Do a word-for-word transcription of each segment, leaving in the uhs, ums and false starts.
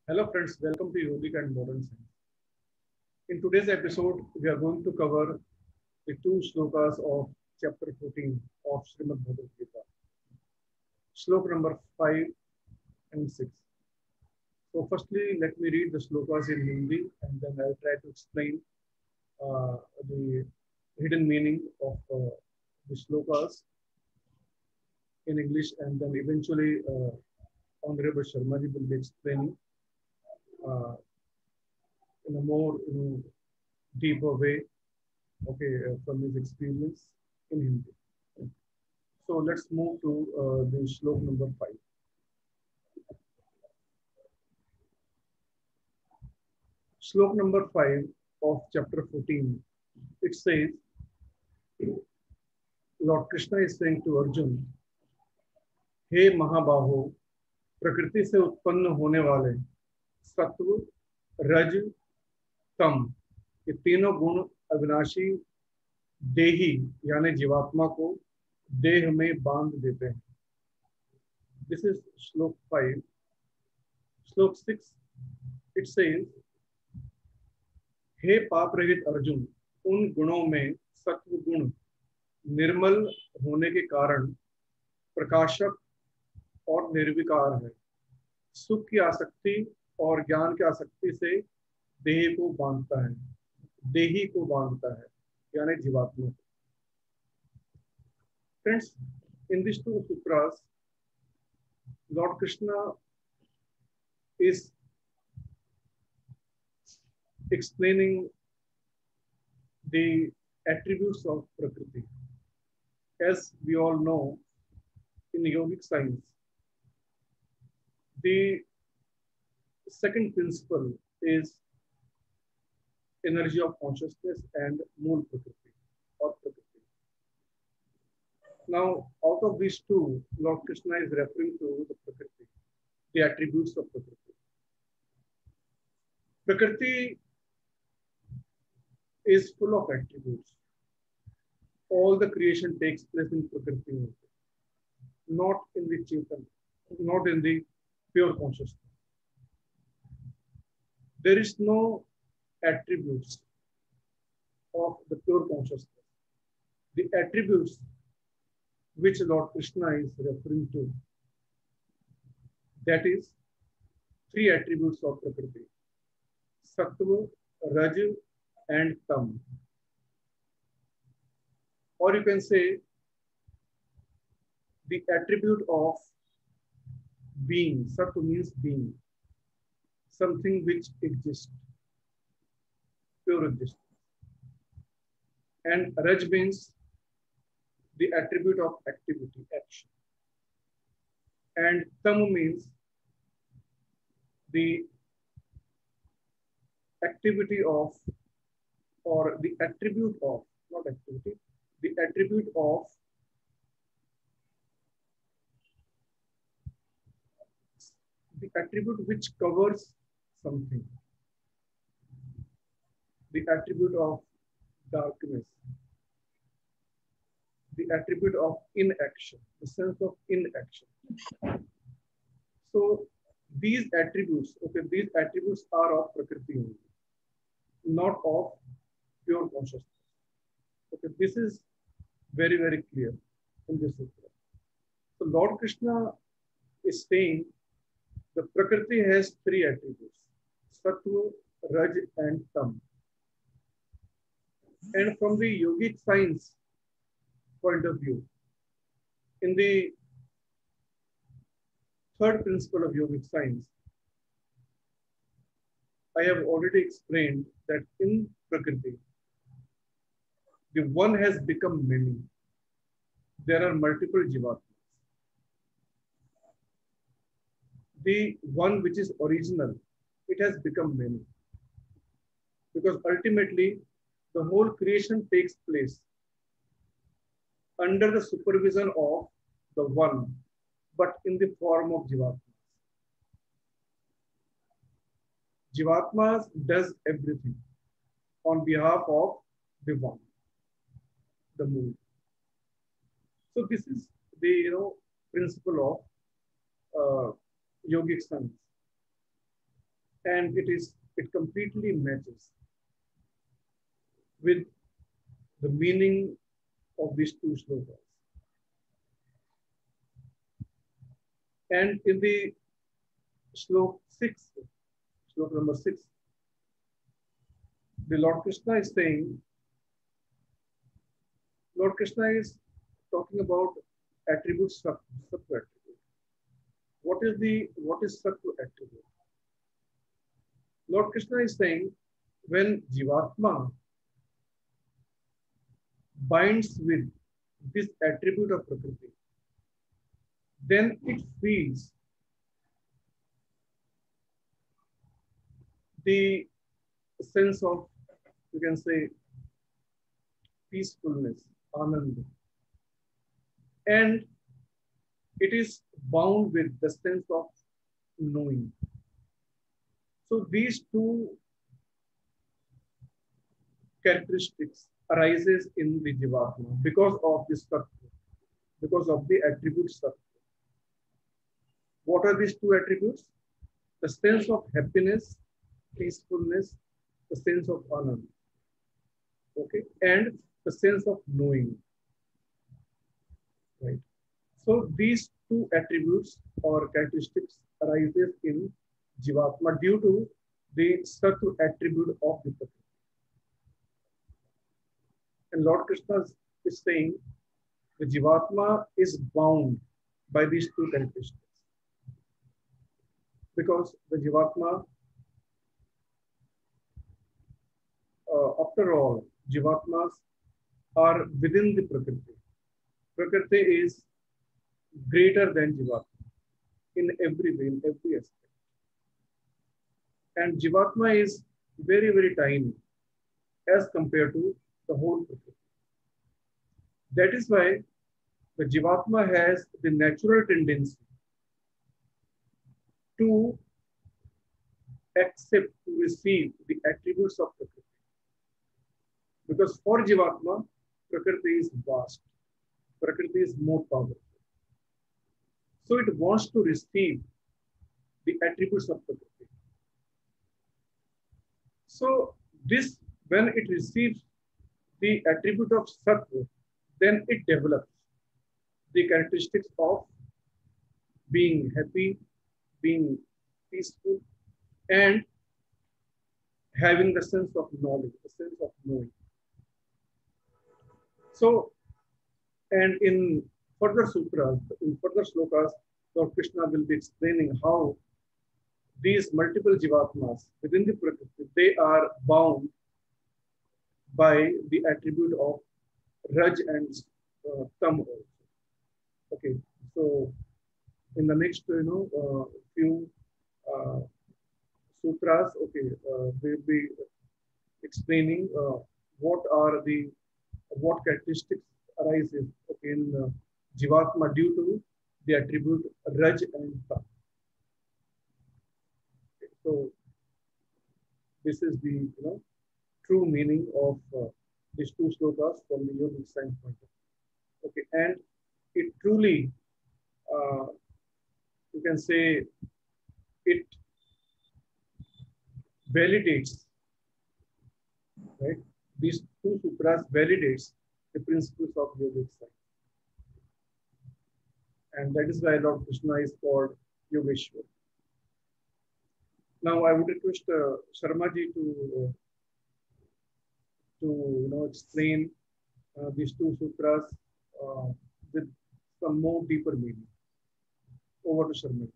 Hello friends, welcome to Yogic and Modern Science. In today's episode, we are going to cover the two slokas of chapter fourteen of Srimad Bhagavad Gita, slok number five and six. So firstly, let me read the slokas in Hindi and then I'll try to explain uh, the hidden meaning of uh, the slokas in English, and then eventually uh, Honorable Sharma ji will be explaining uh, in a more you know, deeper way, okay, uh, from his experience in Hindi. So let's move to uh, the shlok number five. Shlok number five of chapter fourteen. It says, Lord Krishna is saying to Arjun, हे महाबाहो, प्रकृति से उत्पन्न होने वाले सत्व, रज, तम, ये तीनों गुण अविनाशी देही यानी जीवात्मा को देह में बांध देते हैं. This is श्लोक five. श्लोक six, it says, हे पाप रहित अर्जुन, उन गुणों में सत्व गुण निर्मल होने के कारण प्रकाशक और निर्विकार है. सुख की आसक्ति और ज्ञान की आसक्ति से देह को बांधता है, देही को बांधता है यानी जीवात्मा को. Friends, in these two sutras, Lord Krishna is explaining the attributes of Prakriti. As we all know, in yogic science, the second principle is energy of consciousness and Mool Prakriti or Prakriti. Now, out of these two, Lord Krishna is referring to the Prakriti, the attributes of Prakriti. Prakriti is full of attributes. All the creation takes place in Prakriti, not in the Chetan, not in the pure consciousness. There is no attributes of the pure consciousness. The attributes which Lord Krishna is referring to, that is three attributes of Prakriti: Sattva, Raj, and Tam. Or you can say the attribute of being. Sattva means being, something which exists, pure existence. And Raj means the attribute of activity, action. And Tam means the activity of, or the attribute of, not activity, the attribute of the attribute which covers something, the attribute of darkness, the attribute of inaction, the sense of inaction. So these attributes, okay, these attributes are of Prakriti only, not of pure consciousness. Okay, this is very, very clear in this sutra. So Lord Krishna is saying the Prakriti has three attributes: Sattva, Raj, and Tam. And from the yogic science point of view, in the third principle of yogic science, I have already explained that in Prakriti, the one has become many. There are multiple jivatmas. The one which is original, it has become many. Because ultimately, the whole creation takes place under the supervision of the one, but in the form of jivatmas. Jivatmas does everything on behalf of the one, the moon. So this is the you know principle of uh, yogic science. and it is it completely matches with the meaning of these two slokas. And in the slok six, slok number six, the Lord Krishna is saying, Lord Krishna is talking about attributes, sattva attribute. What is the what is sattva attribute? Lord Krishna is saying, when Jivatma binds with this attribute of Prakriti, then it feels the sense of, you can say, peacefulness, ananda. And it is bound with the sense of knowing. So these two characteristics arises in the Jivatma because of this sattva, because of the attributes sattva. What are these two attributes? The sense of happiness, peacefulness, the sense of ananda, okay, and the sense of knowing, right? So these two attributes or characteristics arises in Jivatma due to the sattva attribute of the Prakriti. And Lord Krishna is saying the Jivatma is bound by these two characteristics because the Jivatma, uh, after all, Jivatmas are within the Prakriti. Prakriti is greater than Jivatma in every way, in every aspect. And Jivatma is very, very tiny as compared to the whole Prakriti. That is why the Jivatma has the natural tendency to accept, to receive the attributes of Prakriti. Because for Jivatma, Prakriti is vast. Prakriti is more powerful. So it wants to receive the attributes of Prakriti. So this, when it receives the attribute of Sattva, then it develops the characteristics of being happy, being peaceful, and having the sense of knowledge, the sense of knowing. So, and in further sutras, in further slokas, Lord Krishna will be explaining how these multiple Jivatmas within the Prakriti, they are bound by the attribute of Raj and uh, Tam also. Okay, so in the next, you know, uh, few uh, sutras, okay, uh, we'll be explaining uh, what are the, what characteristics arises, okay, in uh, Jivatma due to the attribute Raj and Tam. Okay, so this is the, you know, true meaning of uh, these two slokas from the yogic science point of view. Okay, and it truly, uh, you can say, it validates, right? These two sutras validates the principles of yogic science. And that is why Lord Krishna is called Yogeshwar. Now I would request uh, Sharma ji to uh, to you know explain uh, these two sutras uh, with some more deeper meaning. Over to Sharma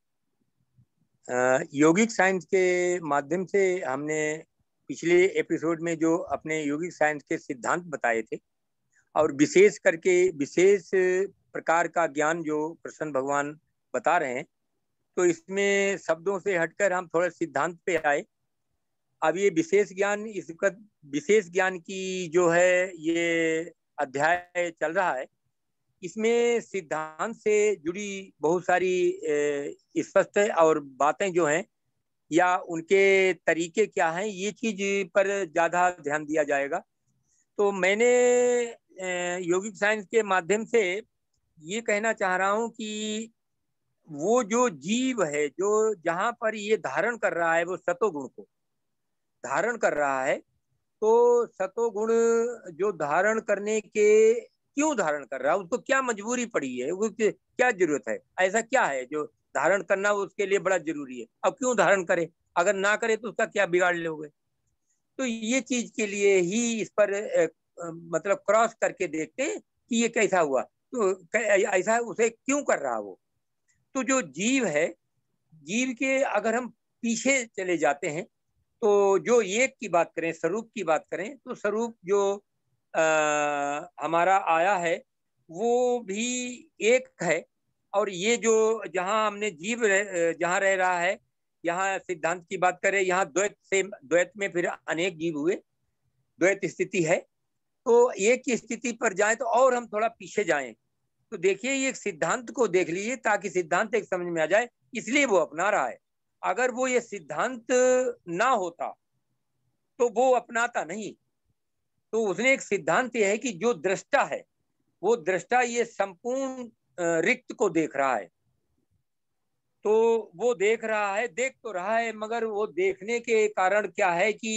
ji. योगिक science के माध्यम से हमने पिछले episode में जो अपने योगिक science के सिद्धांत बताए थे और विशेष करके विशेष प्रकार का ज्ञान जो प्रसन्न भगवान बता रहे हैं, तो इसमें शब्दों से हटकर हम थोड़ा सिद्धांत पे आए। अब ये विशेष ज्ञान, इसका विशेष ज्ञान की जो है ये अध्याय चल रहा है, इसमें सिद्धांत से जुड़ी बहुत सारी स्पष्ट और बातें जो हैं या उनके तरीके क्या हैं, ये चीज पर ज्यादा ध्यान दिया जाएगा। तो मैंने योगिक साइंस के माध्यम से ये कहना चाह रहा हूँ कि वो जो जीव है जो जहां पर ये धारण कर रहा है वो सतोगुण को धारण कर रहा है, तो सतोगुण जो धारण करने के क्यों धारण कर रहा है, उसको क्या मजबूरी पड़ी है, वो क्या जरूरत है, ऐसा क्या है जो धारण करना उसके लिए बड़ा जरूरी है, अब क्यों धारण करे, अगर ना करे तो उसका क्या बिगाड़ लोगे। तो ये चीज के लिए ही इस पर ए, मतलब क्रॉस करके देखते हैं कि ये कैसा हुआ, तो ऐसा उसे क्यों कर रहा वो। तो जो जीव है, जीव के अगर हम पीछे चले जाते हैं तो जो एक की बात करें, स्वरूप की बात करें, तो स्वरूप जो आ, हमारा आया है वो भी एक है। और ये जो जहां हमने जीव रह, जहां रह रहा है, यहाँ सिद्धांत की बात करें, यहाँ द्वैत से द्वैत में फिर अनेक जीव हुए, द्वैत स्थिति है। तो एक की स्थिति पर जाएं तो और हम थोड़ा पीछे जाएं तो देखिए ये सिद्धांत को देख लीजिए ताकि सिद्धांत एक समझ में आ जाए, इसलिए वो अपना रहा है। अगर वो ये सिद्धांत ना होता तो वो अपनाता नहीं। तो उसने एक सिद्धांत ये है कि जो दृष्टा है वो दृष्टा ये संपूर्ण रिक्त को देख रहा है। तो वो देख रहा है, देख तो रहा है, मगर वो देखने के कारण क्या है कि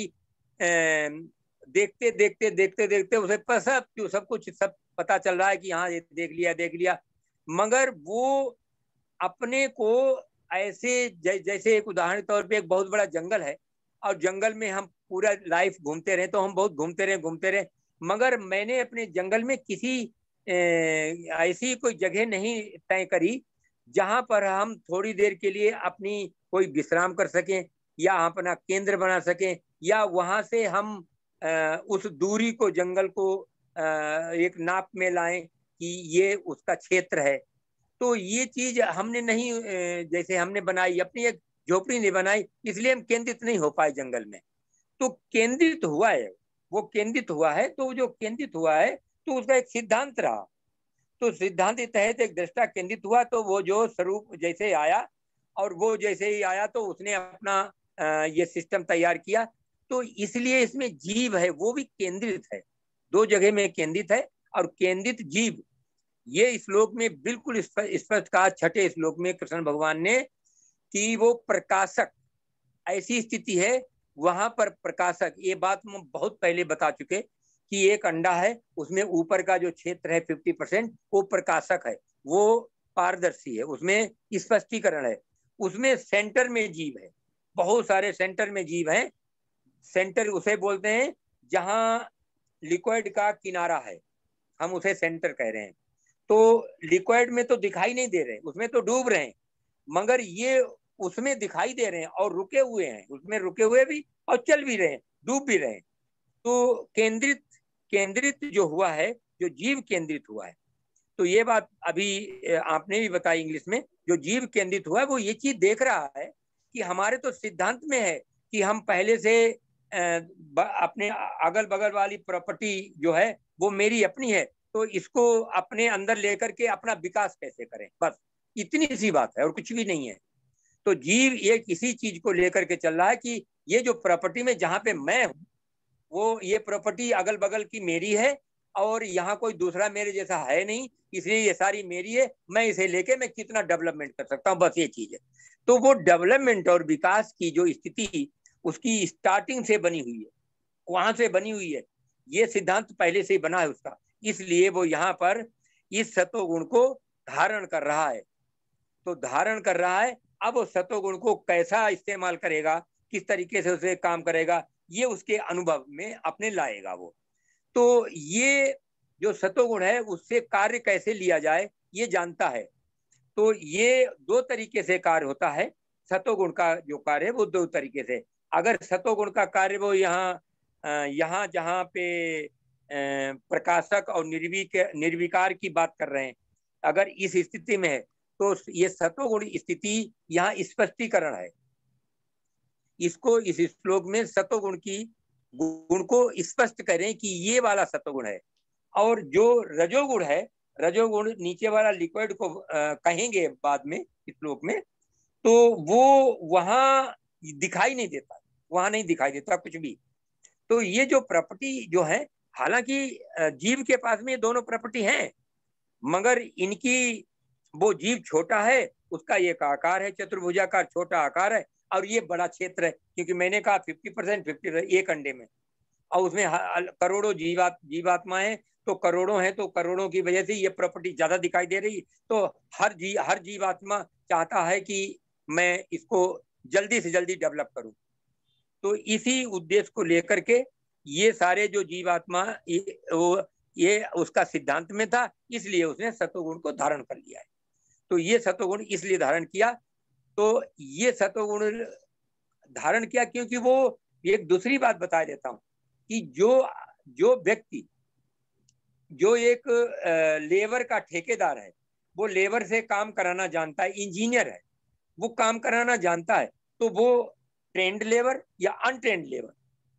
देखते देखते देखते देखते उसे सब सब कुछ सब पता चल रहा है कि हाँ ये देख लिया देख लिया, मगर वो अपने को ऐसे जैसे एक उदाहरण के तौर पे एक बहुत बड़ा जंगल है और जंगल में हम पूरा लाइफ घूमते रहे, तो हम बहुत घूमते रहे घूमते रहे मगर मैंने अपने जंगल में किसी ऐसी कोई जगह नहीं तय करी जहां पर हम थोड़ी देर के लिए अपनी कोई विश्राम कर सकें या अपना केंद्र बना सकें, या वहां से हम उस दूरी को जंगल को एक नाप में लाएं कि ये उसका क्षेत्र है। तो ये चीज हमने नहीं, जैसे हमने बनाई अपनी एक झोपड़ी नहीं बनाई, इसलिए हम केंद्रित नहीं हो पाए जंगल में। तो केंद्रित हुआ है, वो केंद्रित हुआ है, तो जो केंद्रित हुआ है तो उसका एक सिद्धांत रहा। तो सिद्धांत के तहत एक दृष्टा केंद्रित हुआ, तो वो जो स्वरूप जैसे आया और वो जैसे ही आया तो उसने अपना ये सिस्टम तैयार किया। तो इसलिए इसमें जीव है वो भी केंद्रित है, दो जगह में केंद्रित है। और केंद्रित जीव ये श्लोक में बिल्कुल स्पष्ट कहा, छठे श्लोक में कृष्ण भगवान ने, कि वो प्रकाशक ऐसी स्थिति है वहां पर प्रकाशक। ये बात हम बहुत पहले बता चुके कि एक अंडा है, उसमें ऊपर का जो क्षेत्र है फिफ्टी परसेंट वो प्रकाशक है, वो पारदर्शी है, उसमें स्पष्टीकरण है। उसमें सेंटर में जीव है, बहुत सारे सेंटर में जीव है। सेंटर उसे बोलते हैं जहां लिक्विड का किनारा है, हम उसे सेंटर कह रहे हैं। तो लिक्विड में तो दिखाई नहीं दे रहे, उसमें तो डूब रहे हैं, मगर ये उसमें दिखाई दे रहे हैं और रुके हुए हैं, उसमें रुके हुए भी और चल भी रहे हैं, डूब भी रहे हैं। तो केंद्रित केंद्रित जो हुआ है, जो जीव केंद्रित हुआ है, तो ये बात अभी आपने भी बताई इंग्लिश में, जो जीव केंद्रित हुआ है वो ये चीज देख रहा है कि हमारे तो सिद्धांत में है कि हम पहले से अपने अगल बगल वाली प्रॉपर्टी जो है वो मेरी अपनी है, तो इसको अपने अंदर लेकर के अपना विकास कैसे करें, बस इतनी सी बात है और कुछ भी नहीं है। तो जीव ये किसी चीज को लेकर के चल रहा है कि ये जो प्रॉपर्टी में जहां पे मैं हूं वो ये प्रॉपर्टी अगल बगल की मेरी है और यहाँ कोई दूसरा मेरे जैसा है नहीं, इसलिए ये सारी मेरी है, मैं इसे लेके मैं कितना डेवलपमेंट कर सकता हूँ, बस ये चीज है। तो वो डेवलपमेंट और विकास की जो स्थिति उसकी स्टार्टिंग से बनी हुई है, वहां से बनी हुई है, ये सिद्धांत पहले से ही बना है उसका, इसलिए वो यहाँ पर इस सतोगुण को धारण कर रहा है। तो धारण कर रहा है, अब वो सतोगुण को कैसा इस्तेमाल करेगा, किस तरीके से उसे काम करेगा, ये उसके अनुभव में अपने लाएगा वो। तो ये जो सतोगुण है उससे कार्य कैसे लिया जाए ये जानता है। तो ये दो तरीके से कार्य होता है, सतोगुण का जो कार्य है वो दो तरीके से। अगर सतोगुण का कार्य वो यहाँ यहाँ जहाँ पे प्रकाशक और निर्विक निर्विकार की बात कर रहे हैं, अगर इस स्थिति में है तो ये सतोगुण स्थिति यहाँ स्पष्टीकरण है। इसको इस श्लोक में सतोगुण की गुण को स्पष्ट करें कि ये वाला सतोगुण है। और जो रजोगुण है, रजोगुण नीचे वाला लिक्विड को आ, कहेंगे बाद में श्लोक में, तो वो वहां दिखाई नहीं देता, वहां नहीं दिखाई देता कुछ भी। तो ये जो प्रॉपर्टी जो है, हालांकि जीव के पास में दोनों प्रॉपर्टी हैं, मगर इनकी वो जीव छोटा है उसका एक आकार है चतुर्भुजाकार, छोटा आकार है, और ये बड़ा क्षेत्र है, क्योंकि मैंने कहा फिफ्टी परसेंट फिफ्टी एक अंडे में, और उसमें करोड़ों जीवात जीवात्मा है, तो करोड़ों है, तो करोड़ों की वजह से ये प्रॉपर्टी ज्यादा दिखाई दे रही है। तो हर जी हर जीवात्मा चाहता है कि मैं इसको जल्दी से जल्दी डेवलप करूं। तो इसी उद्देश्य को लेकर के ये सारे जो जीवात्मा ये, वो ये उसका सिद्धांत में था, इसलिए उसने सतोगुण को धारण कर लिया है। तो ये सतोगुण इसलिए धारण किया, तो ये सतोगुण धारण किया क्योंकि वो एक दूसरी बात बता देता हूं कि जो जो व्यक्ति जो एक लेबर का ठेकेदार है, वो लेबर से काम कराना जानता है, इंजीनियर है, वो काम कराना जानता है, तो वो ट्रेंड लेबर या अनट्रेंड लेबर,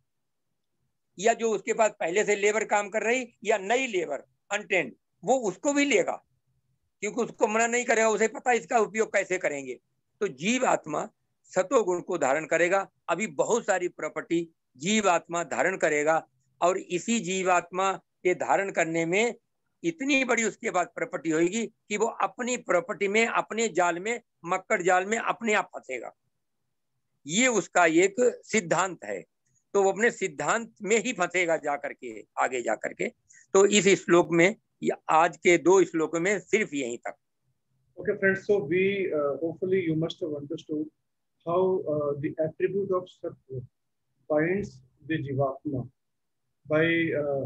या जो उसके पास पहले से लेबर काम कर रही या नई लेबर अनट्रेंड, वो उसको भी लेगा, क्योंकि उसको मना नहीं करेगा, उसे पता इसका उपयोग कैसे करेंगे। तो जीव आत्मा सतोगुण को धारण करेगा, अभी बहुत सारी प्रॉपर्टी जीव आत्मा धारण करेगा, और इसी जीवात्मा के धारण करने में इतनी बड़ी उसके बाद प्रॉपर्टी होगी कि वो अपनी प्रॉपर्टी में, अपने जाल में, मक्कड़ जाल में अपने आप फंसेगा। ये उसका एक सिद्धांत है, तो वो अपने सिद्धांत में ही फंसेगा जाकर के, आगे जाकर के। तो इस श्लोक में, आज के दो श्लोकों में सिर्फ यहीं तक। Okay, friends. So we uh, hopefully you must have understood how uh, the attribute of Sattva binds the Jivatma by uh,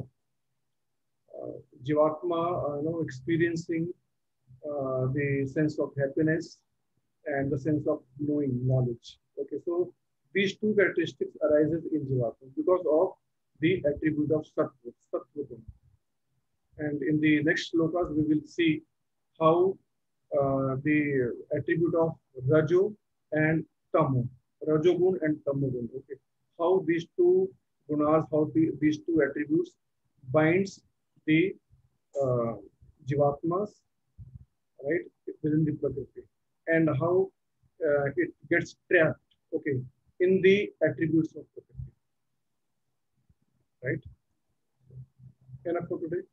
uh, Jivatma, uh, you know, experiencing uh, the sense of happiness and the sense of knowing, knowledge. Okay, so these two characteristics arises in Jivatma because of the attribute of Sattva, Sattva. And in the next slokas, we will see how Uh, the attribute of Rajo and Tamo, Rajogun and Tamogun. Okay, how these two gunas, how the, these two attributes binds the uh, Jivatmas, right, within the Prakriti, and how uh, it gets trapped, okay, in the attributes of Prakriti, right? Enough for today.